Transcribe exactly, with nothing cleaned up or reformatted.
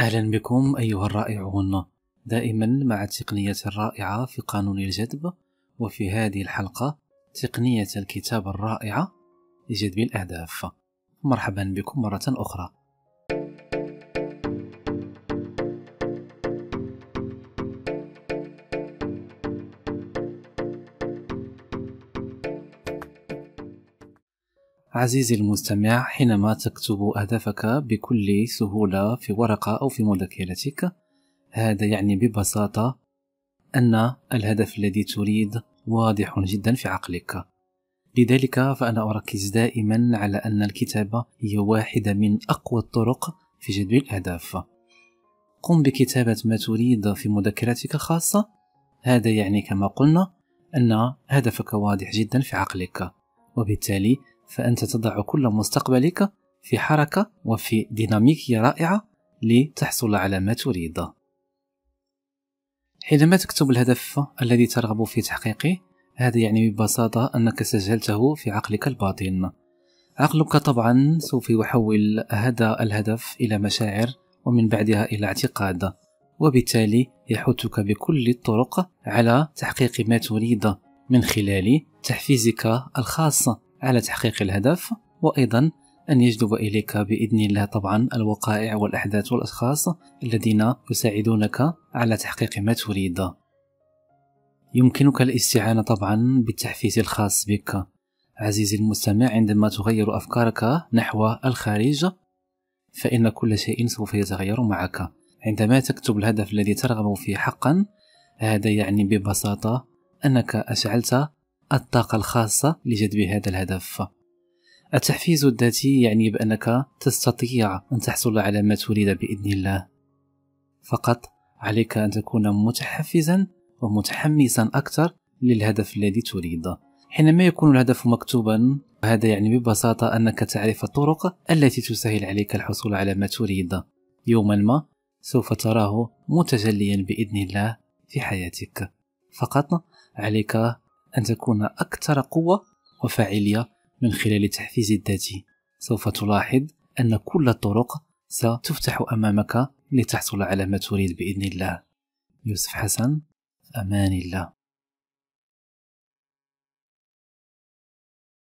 أهلا بكم أيها الرائعون، دائما مع التقنية الرائعة في قانون الجذب، وفي هذه الحلقة تقنية الكتابة الرائعة لجذب الأهداف. مرحبا بكم مرة أخرى. عزيزي المستمع، حينما تكتب أهدافك بكل سهولة في ورقة أو في مذكرتك، هذا يعني ببساطة أن الهدف الذي تريد واضح جدا في عقلك. لذلك فأنا أركز دائما على أن الكتابة هي واحدة من أقوى الطرق في جذب الأهداف. قم بكتابة ما تريد في مذكرتك الخاصة، هذا يعني كما قلنا أن هدفك واضح جدا في عقلك، وبالتالي فأنت تضع كل مستقبلك في حركة وفي ديناميكية رائعة لتحصل على ما تريد. حينما تكتب الهدف الذي ترغب في تحقيقه، هذا يعني ببساطة أنك سجلته في عقلك الباطن. عقلك طبعا سوف يحول هذا الهدف إلى مشاعر، ومن بعدها إلى اعتقاد، وبالتالي يحثك بكل الطرق على تحقيق ما تريد من خلال تحفيزك الخاص على تحقيق الهدف، وأيضا أن يجلب إليك بإذن الله طبعا الوقائع والأحداث والأشخاص الذين يساعدونك على تحقيق ما تريد. يمكنك الاستعانة طبعا بالتحفيز الخاص بك عزيزي المستمع. عندما تغير أفكارك نحو الخارج فإن كل شيء سوف يتغير معك. عندما تكتب الهدف الذي ترغب فيه حقا، هذا يعني ببساطة أنك أشعلت الطاقة الخاصة لجذب هذا الهدف. التحفيز الذاتي يعني بأنك تستطيع أن تحصل على ما تريد بإذن الله، فقط عليك أن تكون متحفزا ومتحمسا أكثر للهدف الذي تريد. حينما يكون الهدف مكتوبا، هذا يعني ببساطة أنك تعرف الطرق التي تسهل عليك الحصول على ما تريد. يوما ما سوف تراه متجليا بإذن الله في حياتك، فقط عليك أن تكون أكثر قوة وفاعلية من خلال التحفيز الذاتي. سوف تلاحظ أن كل الطرق ستفتح أمامك لتحصل على ما تريد بإذن الله. يوسف حسن، أمان الله.